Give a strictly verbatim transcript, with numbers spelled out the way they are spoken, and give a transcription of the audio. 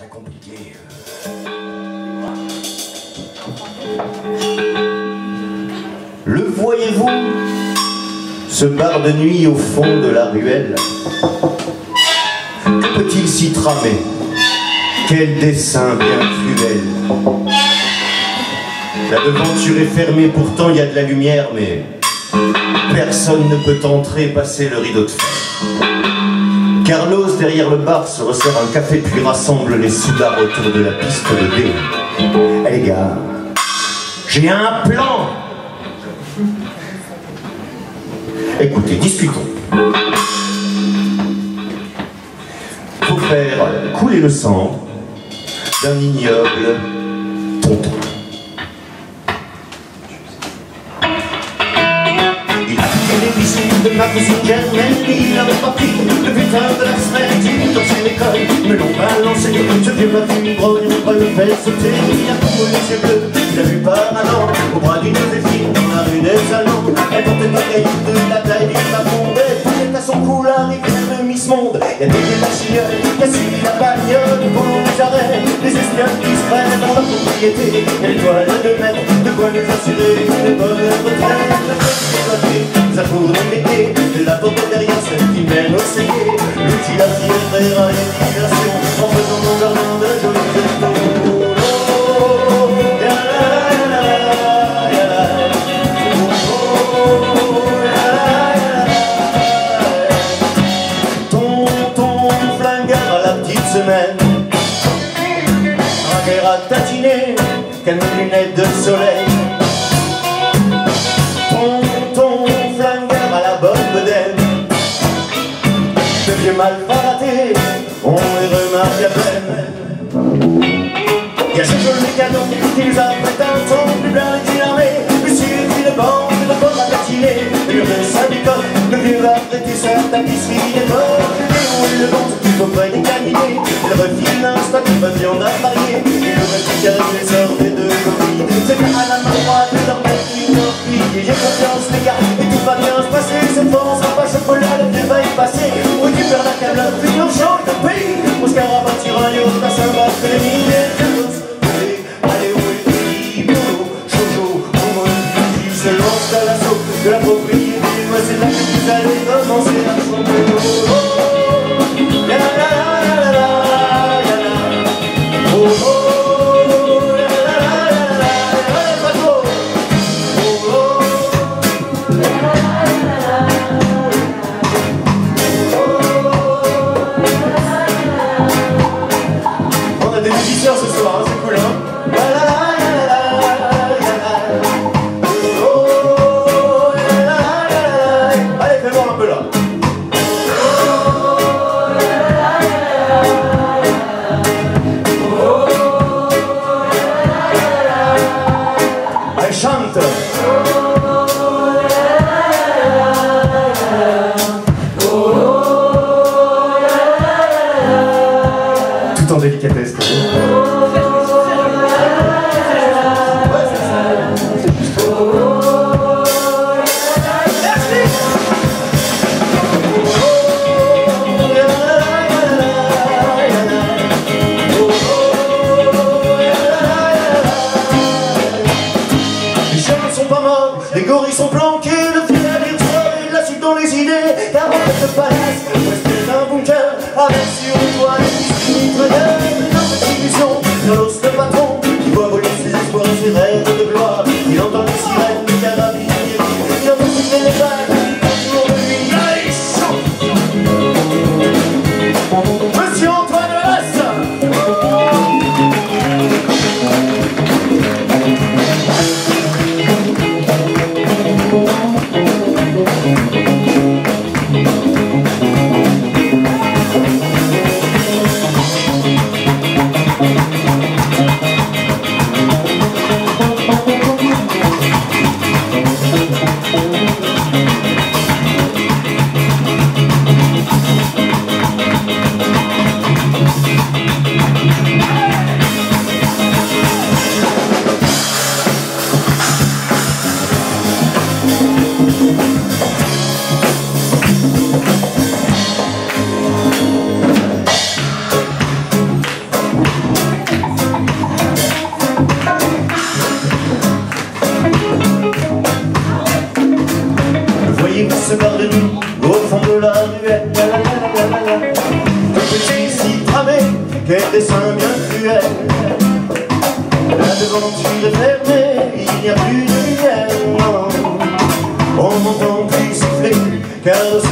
très compliqué. Le voyez-vous, ce bar de nuit au fond de la ruelle. Que peut-il s'y tramer? Quel dessin bien cruel. La devanture est fermée, pourtant il y a de la lumière, mais personne ne peut entrer, passer le rideau de fer. Carlos, derrière le bar, se resserre un café puis rassemble les soudards autour de la piste de dé. Eh les gars, j'ai un plan. Écoutez, discutons. Faut faire couler le sang d'un ignoble tonton. Il a piqué les bijoux de ma cousine Germaine, il avait pas pris le putain de la semaine. Il dans son école, me l'ont balancé. Ce vieux m'a vu brogne, on va le faire sauter. Il a couru les yeux bleus, il a vu par un an au bras d'une Joséphine dans la rue des Salons. Elle portait un caillou de la taille d'une maman. Elle prenait à son cou la rivière de Miss Monde. Il y a des la chignolle qui a suivi la bagnole pour les arrêts, les espionnes qui se prennent dans la propriété. Et les toiles de maître, de quoi nous assurer une bonne retraite. Ça pour nos métiers, la porte derrière celle qui mène au C D. L'outil à tirer à l'immigration en faisant mon jardin de jolis gestos. Tonton flingueur à la petite semaine, un verre à tatiner, qu'elle me lunettes de soleil. J'ai mal baraté, on les remarque à peine. Y'a ce joli canon qui nous a fait un son plus blanc qu'il armé. Monsieur qui le bande, le bord à tatiner. Le syndicate, le vieux arrêtisseur, tapisserie des morts. Le démon et le ventre qui auprès des cabinets. Il refile l'instant qui va viande à marier. Il aurait pu caler les sorts des deux copies. C'est à la main droite de leur mettre une orpille. J'ai confiance les gars, et tout va bien se passer. Cette fois on sera pas chocolat, le vieux va y passer. Récupère la câble, puis on change de pays. Oscar a bâti un yacht à Saint-Barthélemy. Allez, où est le boulot? Jojo, au moins, il se lance à l'assaut de la propriété. Moi, c'est là que vous allez commencer à chanter. Oh, oh, la la la la la la la. Oh, oh, la la la la la. Allez, pas trop. Oh, oh, la la la la la. Des musiciens ce soir, hein, c'est cool, hein. La la la la la la. Oh la la la la. Allez, fais voir un peu là. Oh la la la la. Oh la la la. Allez, chante. Tout en délicatesse. Les gorilles sont planqués, le fil à l'histoire et la suite dans les idées. Car en fait le palace, reste un bunker avec sur le toit les mitrailleurs. Une illusion, dans l'os de patron qui voit voler ses espoirs et ses rêves de gloire. Il entend les sirènes, les carabiniers, il entend siffler les balles autour de lui. Allez, chante Monsieur Antoine Lasse. vivre ce bar de nuit au fond de la ruelle. De petits si tramés, quel dessin bien cruel. La devanture est fermée, il n'y a plus de lumière. On m'entend plus siffler, car